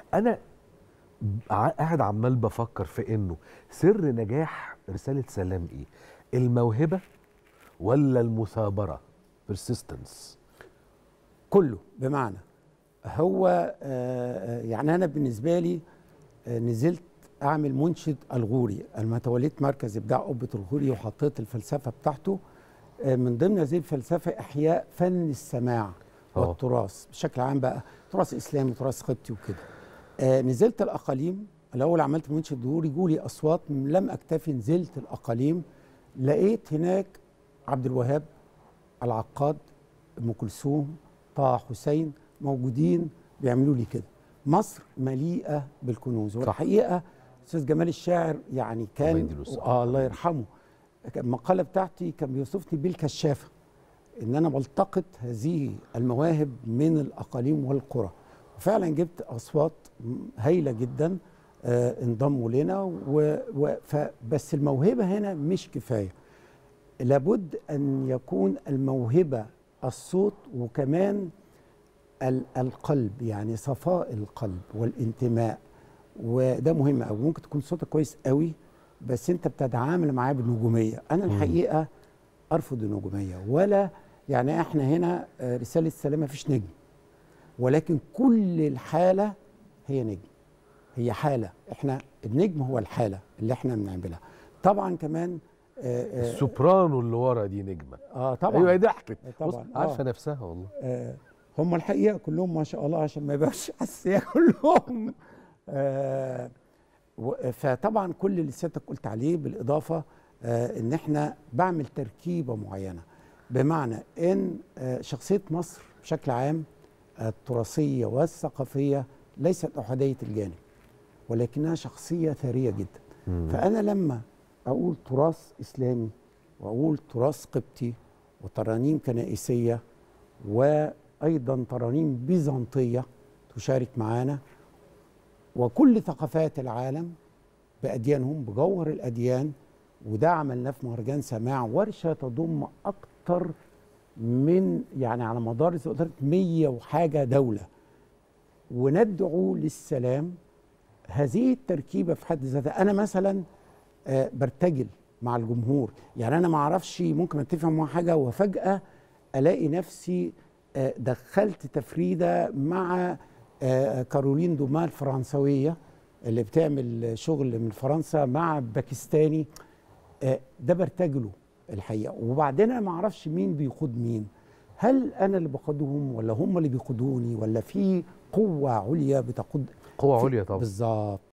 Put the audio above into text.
انا قاعد عمال بفكر في انه سر نجاح رسالة سلام ايه؟ الموهبة ولا المثابرة persistence؟ كله. بمعنى هو يعني أنا بالنسبة لي نزلت أعمل منشد الغوري لما توليت مركز إبداع قبة الغوري وحطيت الفلسفة بتاعته. من ضمن هذه الفلسفة إحياء فن السماع والتراث بشكل عام، بقى تراث إسلامي تراث قبطي وكده. نزلت الأقاليم. الأول عملت منشد ظهوري جولي أصوات، لم أكتفي، نزلت الأقاليم لقيت هناك عبد الوهاب، العقاد، أم كلثوم، طه حسين موجودين بيعملوا لي كده. مصر مليئة بالكنوز. والحقيقة أستاذ جمال الشاعر يعني كان الله يرحمه، المقالة بتاعتي كان بيوصفني بالكشافة، إن أنا بلتقط هذه المواهب من الأقاليم والقرى. وفعلا جبت أصوات هايلة جدا انضموا لنا. بس الموهبة هنا مش كفاية، لابد أن يكون الموهبة الصوت وكمان القلب، يعني صفاء القلب والانتماء. وده مهم قوي. ممكن تكون صوتك كويس قوي بس انت بتتعامل معاه بالنجوميه. انا الحقيقه ارفض النجوميه، ولا يعني احنا هنا رساله سلام مفيش نجم، ولكن كل الحاله هي نجم، هي حاله. احنا النجم هو الحاله اللي احنا بنعملها. طبعا كمان السوبرانو اللي ورا دي نجمه. طبعا. ايوه ضحكت طبعا. عارفه نفسها والله. هم الحقيقه كلهم ما شاء الله، عشان ما يبقاش حساسيه كلهم. فطبعا كل اللي سيادتك قلت عليه، بالاضافه ان احنا بعمل تركيبه معينه، بمعنى ان شخصيه مصر بشكل عام التراثيه والثقافيه ليست احاديه الجانب، ولكنها شخصيه ثريه جدا. فانا لما اقول تراث اسلامي واقول تراث قبطي وترانيم كنائسيه وايضا ترانيم بيزنطيه تشارك معانا، وكل ثقافات العالم بأديانهم بجوهر الأديان، وده عملناه في مهرجان سماع، ورشة تضم أكتر من يعني على مدار 100 وحاجة دولة، وندعو للسلام. هذه التركيبة في حد ذاتها، أنا مثلا برتجل مع الجمهور، يعني أنا ما أعرفش، ممكن أتفق مع حاجة وفجأة ألاقي نفسي دخلت تفريدة مع كارولين دوما الفرنسوية اللي بتعمل شغل من فرنسا مع باكستاني. ده برتجله الحقيقة. وبعدين أنا ما أعرفش مين بيقود مين، هل أنا اللي بقودهم ولا هم اللي بيقودوني، ولا في قوة عليا بتقود؟ قوة عليا طبعا. بالظبط.